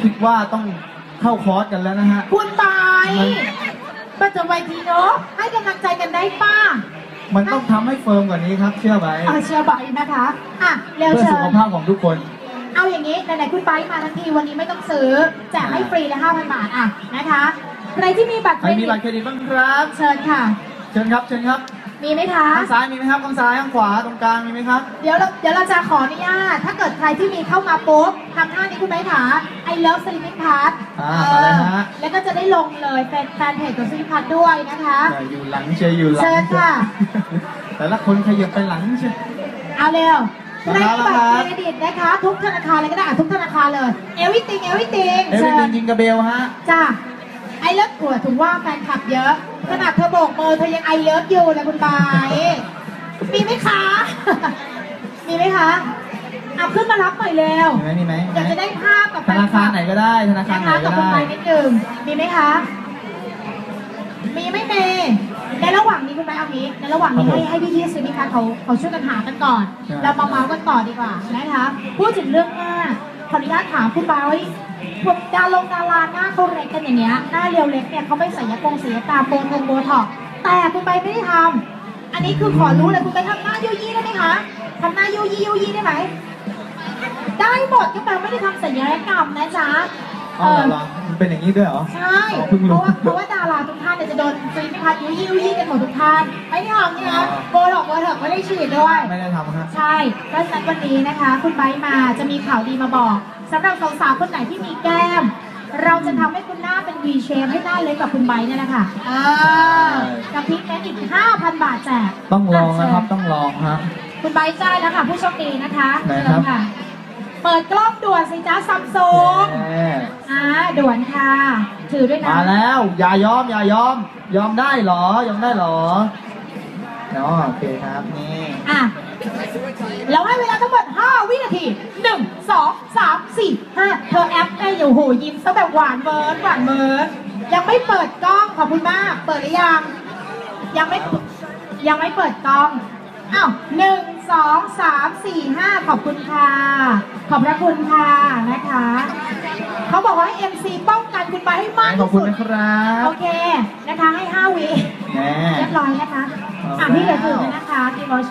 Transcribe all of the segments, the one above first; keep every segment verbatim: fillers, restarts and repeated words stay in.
คิดว่าต้องเข้าคอร์สกันแล้วนะฮะคุณไปประจำวันทีเนาะให้กำลังใจกันได้ป้ามันต้องทำให้เฟิร์มกว่านี้ครับเชื่อไหมเชื่อใบนะคะอ่ะเร็วเพื่อสุขภาพของทุกคนเอาอย่างนี้ไหนๆคุณไปมาทันทีวันนี้ไม่ต้องซื้อแจกให้ฟรีละห้าพันบาทอ่ะนะคะใครที่มีบัตรเครดิตมีบัตรเครดิตบ้างครับเชิญค่ะเชิญครับเชิญครับมีไหมคะข้างซ้ายมีไหมครับข้างซ้ายข้างขวาตรงกลางมีไหมครับเดี๋ยวเราเดี๋ยวเราจะขออนุญาตถ้าเกิดใครที่มีเข้ามาปุ๊บทำท่านี้คุณไม้ขา I love Sleeping Part อ่ามาเลยฮะแล้วก็จะได้ลงเลยแฟนแฟนเพจของ Sleeping Part ด้วยนะคะอยู่หลังเชียร์อยู่หลังเชิญค่ะแต่ละคนขยับไปหลังเชียร์เอาเร็วในบัตรเครดิตนะคะทุกธนาคารเลยก็ได้ทุกธนาคารเลย everything everything เอวิติงจิงกระเบลฮะจ้าไอเลิฟผัวถึงว่าแฟนคลับเยอะขนาดเธอโบกมือเธอยังไอเลิฟอยู่เลยคุณบายมีไหมคะมีไหมคะเอาขึ้นมารับหน่อยเร็วมีไหมมีไหมอยากจะได้ภาพกับธนาคารไหนก็ได้ธนาคารไหนก็ได้คุณบายนิดนึงมีไหมคะมีไม่มีในระหว่างนี้คุณบายเอางี้ในระหว่างนี้ให้ให้พี่ที่ซื้อนี่คะเขาเขาช่วยกันหากันก่อนเรามาเมาส์กันต่อดีกว่านะคะพูดถึงเรื่องหน้าขออนุญาตถามคุณบายพวกดาลงดาราหน้าเขาเล็กกันอย่างเงี้ยหน้าเรียวเล็กเนี่ยเขาไม่ใส่ยาปงสียาตาโบนงโบท็อกแต่คุณใบไม่ได้ทำอันนี้คือขอรู้เลยคุณใบทำหน้ายุยี่ได้ไหมคะทำหน้ายุยี่ยุยี่ได้ไหมได้หมดก็แปลไม่ได้ทำศัลยกรรมนะจ๊ะเออเหรอมันเป็นอย่างนี้ด้วยเหรอใช่เพราะว่าเพราะว่าดาราทุกท่านเนี่ยจะโดนฟรีไม่พัดยุยี่ยุยี่กันหมดทุกท่านไม่ได้ทำนี่นะโบท็อกโบท็อกไม่ได้ฉีดด้วยไม่ได้ทำครับใช่เพราะฉะนั้นวันนี้นะคะคุณใบมาจะมีข่าวดีมาบอกสำหรับสาวๆคนไหนที่มีแก้มเราจะทำให้คุณหน้าเป็น V shape ให้หน้าเล็กกับคุณไบร์ทเนี่ยแหละค่ะกับพิกเมนอีก ห้าพัน บาทแจกต้องลองนะครับต้องลองครับคุณไบร์ทได้แล้วค่ะผู้โชคดีนะคะเชิญค่ะเปิดกล้องด่วนสิจ้าซัมซุงอ่าด่วนค่ะถือด้วยนะมาแล้วอย่ายอมอย่ายอมยอมได้หรอยอมได้หรอเนาะโอเคครับนี่อ่ะเราให้เวลาทั้งหมดห้าวินาทีหนึ่ง สอง สาม สี่ ห้าเธอแอปได้อยู่โหยิ้มซะแบบหวานเบิร์ดหวานเบิร์ดยังไม่เปิดกล้องขอบคุณมากเปิดหรือยังยังไม่ยังไม่เปิดกล้องอ้าวหนึ่ง สอง สาม สี่ ห้าขอบคุณค่ะขอบพระคุณค่ะนะคะเขาบอกว่าให้ เอ็ม ซี ป้องกันคุณไปให้มากที่สุดขอบคุณนะครับโอเคนะคะให้ห้าวิเรียบร้อยนะคะอ่ะพี่เหลือถือนะคะพี่บอส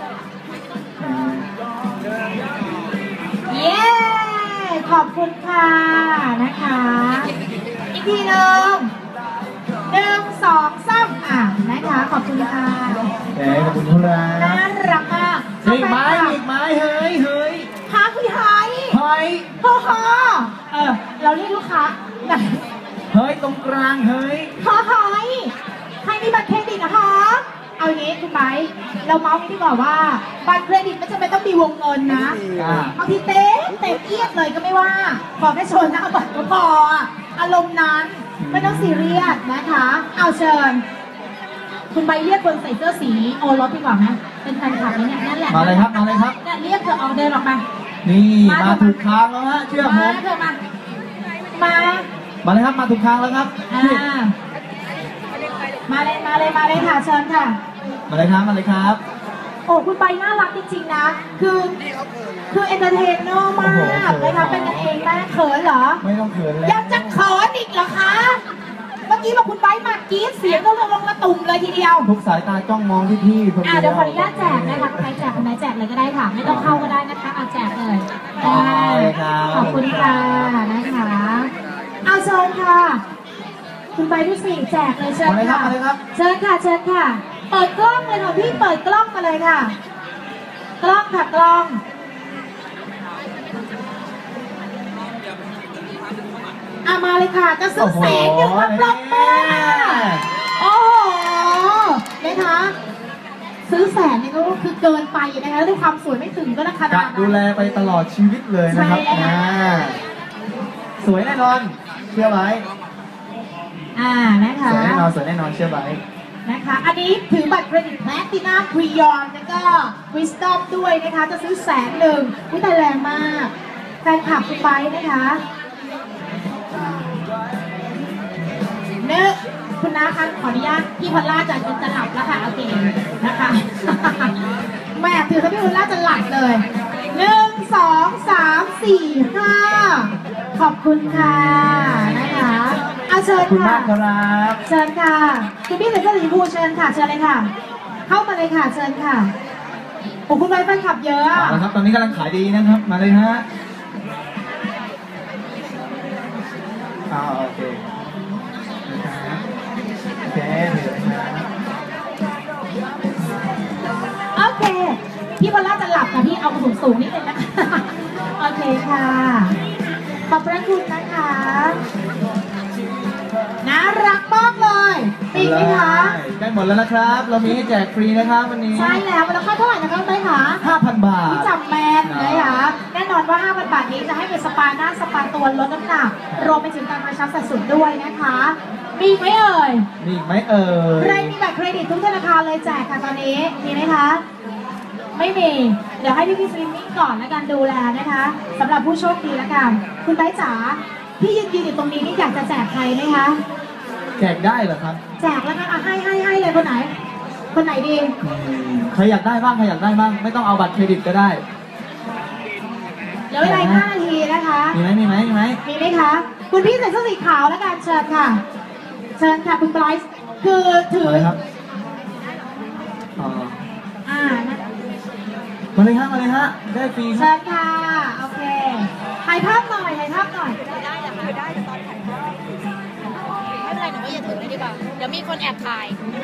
เย้ขอบคุณค่ะนะคะอีกทีหนึ่งหนึ่งสองสามอ่ะนะคะขอบคุณค่ะเฮ้ยขอบคุณครับน่ารักมากอีกไม้อีกไม้เฮ้ยเฮ้ยหาคือไฮเฮ้ยฮ่าฮ่าเออเราเรียกลูกค้าเฮ้ยตรงกลางเฮ้ยฮ่าฮ่าใครมีบัตรเครดิตนะคะเอาอย่างนี้คุณไบร์ทเราเมาส์กันดีกว่าว่าบัตรเครดิตไม่จำเป็นต้องมีวงเงินนะบางทีเต็มเต็มเอียดเลยก็ไม่ว่าขอแค่โชว์หน้าบัตรก็พออารมณ์นั้นไม่ต้องซีเรียสนะคะเอาเชิญคุณไบร์ทเรียกคนใส่เสื้อสีโอรสดีกว่าไหมเป็นแฟนคลับนี่เนี่ยนั่นแหละมาเลยครับมาเลยครับเนี่ยเรียกเธอออกเดินออกมานี่มาถูกทางแล้วฮะเชื่อผมมาเธอมามามาเลยครับมาถูกทางแล้วครับมาเลยมาเลยมาเลยค่ะเชิญค่ะมาเลยครับมาเลยครับโอ้คุณไปน่ารักจริงๆนะคือคือเอนเตอร์เทนเนอร์มากนะคะเป็นกันเองมากเขินเหรอไม่ต้องเขินแล้วยังจะเขินอีกเหรอคะเมื่อกี้บอกคุณไปมากรี๊ดเสียงก็ลงลงกระตุ่มเลยทีเดียวทุกสายตาจ้องมองที่พี่อ่าเดี๋ยวขออนุญาตแจกนะคะใครแจกคนไหนแจกเลยก็ได้ค่ะไม่ต้องเข้าก็ได้นะคะเอาแจกเลยขอบคุณค่ะนะคะเอาเชิญค่ะคุณไปที่สี่แจกเลยเชิญค่ะเชิญค่ะเชิญค่ะเปิดกล้องเลยค่ะพี่เปิดกล้องมาเลยค่ะกล้องค่ะกล้องอามาเลยค่ะจะซื้อแสนหนึ่งพันรอบแม่โอ้โหนะคะซื้อแสนนี่ก็คือเกินไปนะคะด้วยความสวยไม่ถึงก็ราคาดูแลไปตลอดชีวิตเลยนะครับสวยแน่นอนเชื่อไหมอ่านะคะสวยแน่นอนสวยแน่นอนเชื่อไหมนะคะอันนี้ถือบัตรเครดิตแพลตินัมพรียอนแล้วก็วิสตอมด้วยนะคะจะซื้อแสนหนึ่งอุ้ยแต่แรงมากแฟนคลับคุณไปนะคะเนื้อคุณน้าคะขออนุญาตพี่พอลล่าจะจะหลับแล้วค่ะโอเคนะคะแม่ถือถ้าพี่พอลล่าจะหลับเลยหนึ่งสองสามสี่ห้าขอบคุณค่ะนะคะเอาเชิขอญบคุณค่ะมากครับเชิญค่ะคุณพี่ใส่เสื้อสีชมพูเชิญค่ะเชิญเลยค่ะ เข้ามาเลยค่ะเชิญค่ะโอ้คุณใบแฟนคลับเยอะเอาอะละครับตอนนี้กำลังขายดีนะครับมาเลยฮะอ่าโอเคนะครับโอเคเดี๋ยวนะครับโอเคพี่พอลล่าจะหลับค่ะพี่เอาสูงสูงๆนิดนึงนะคะโอเคค่ะขอบพระคุณนะคะน่ารักมากเลยปีกไหมคะใกล้หมดแล้วนะครับ เรามีให้แจกฟรีนะครับวันนี้ใช่แล้วมูลค่าเท่าไหร่นะคะคุณใบคะห้าพัน บาทที่จำแมนนะคะแน่นอนว่า ห้าพัน บาทนี้จะให้เป็นสปาหน้าสปาตัวลดน้ำหนักรวมไปถึงการกระชับสัดส่วนด้วยนะคะมีอีกไหมเอ่ยมีอีกไหมเอ่ยใครมีบัตรเครดิตทุกธนาคารเลยแจกค่ะตอนนี้มีไหมคะไม่มีเดี๋ยวให้พี่พี่สลิมมิ่งก่อนแล้วกันดูแลนะคะสำหรับผู้โชคดีแล้วกันคุณไบร์ทจ๋าพี่ยืนยืนอยู่ตรงนี้นี่อยากจะแจกใครไหมคะแจกได้เหรอครับแจกแล้วกันอ่ะให้ให้ให้เลยคนไหน คนไหนดีอืมใครอยากได้บ้างใครอยากได้บ้าง ไม่ต้องเอาบัตรเครดิตก็ได้เดี๋ยวเวลาอีกห้านาทีนะคะมีไหมมีไหมมีไหมมีไหมคะคุณพี่ใส่เสื้อสีขาวแล้วกันเชิญค่ะ เชิญค่ะคุณไบรท์คือถือมาเลยครับอ๋ออ่านะมาเลยฮะมาเลยฮะได้ฟรีคเชิรับญค่ะโอเคถ่ายภาพหน่อยถ่ายภาพหน่อยได้อะค่ะได้แต่ตอนถ่ายภาพไม่เป็นไรหนูก็อย่าถือเลยดีกว่า เดี๋ยวมีคนแอบถ่าย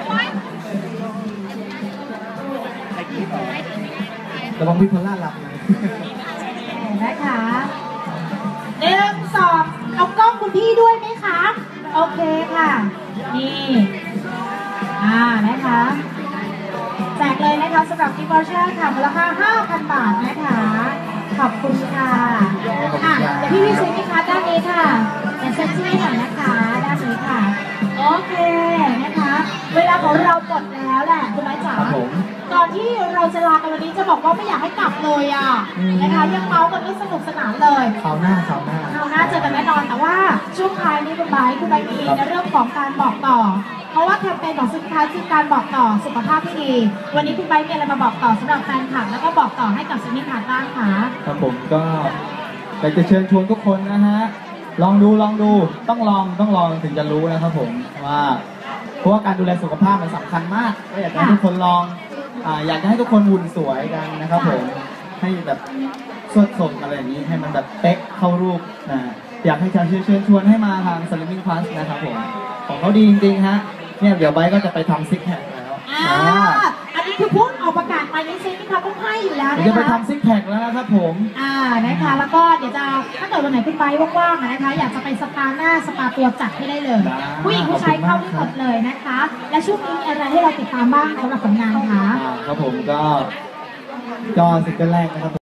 ระวังพี่พลล่าหลับนะนะคะหนึ่งสองเอากล้องคุณพี่ด้วยไหมคะ โอเคค่ะ นี่ อ่า นะคะ แจกเลยนะคะสำหรับกิฟต์วอเชอร์ค่ะมูลค่า ห้าพัน บาทนะคะ ขอบคุณค่ะอ่ะเดี๋ยวพี่พี่ซื้อนี่คะด้านนี้ค่ะเดี๋ยวเซ็นชื่อหน่อยนะคะ ด้านนี้ค่ะ โอเคนะคะ เวลาของเราหมดแล้วแหละคุณไม้จ๋าครับผมก่อนที่เราจะลากันวันนี้จะบอกว่าไม่อยากให้กลับเลยอ่ะอืมนะคะยังเมาส์กันไม่สนุกสนานเลยคราวหน้าคราวหน้าคราวหน้าเจอกันแน่นอนแต่ว่าช่วงท้ายนี้คุณไบร์ทคุณไบร์ทมีในเรื่องของการบอกต่อ เพราะว่าแคมเปญของสุดท้ายคือการบอกต่อสุขภาพที่ดี วันนี้คุณไบร์ทมีอะไรมาบอกต่อสำหรับแฟนคลับแล้วก็บอกต่อให้กับซินนี่คาร์บ้างคะครับผมก็อยากจะเชิญชวนทุกคนนะฮะ ลองดูลองดูต้องลองต้องลองถึงจะรู้นะครับผมว่าเพราะว่าการดูแลสุขภาพมันสำคัญมากก็อยากจะให้ทุกคนลองอ่าอยากจะให้ทุกคนหุ่นสวยกันนะครับผมให้แบบสวดส่งอะไรอย่างนี้ให้มันแบบเป๊ะเข้ารูปนะอยากให้เชิญเชิญชวนให้มาทาง Slimming Plus นะครับผมของเขาดีจริงๆฮะเนี่ยเดี๋ยวไบร์ทก็จะไปทำซิกแพคแล้วอ่าอ่าอันนี้คือพูดออกประกาศไปในซินนี่คาร์ต้องให้อยู่แล้วเดี๋ยวนะจะไปคะทำซิกแพคแล้วนะครับผมอ่า นะคะ แล้วก็เดี๋ยวจะ ถ้าเกิดวันไหนคุณไปว่างๆอะนะคะ อยากจะไปสปาหน้า สปาตัวจัดให้ได้เลยได้ผู้หญิงผู้ชายเข้าได้หมดเลยนะคะ และช่วงนี้มีอะไรให้เราติดตามบ้างสำหรับผลงานคะอ่าครับผมก็ก็ซิงเกิลแรกนะครับ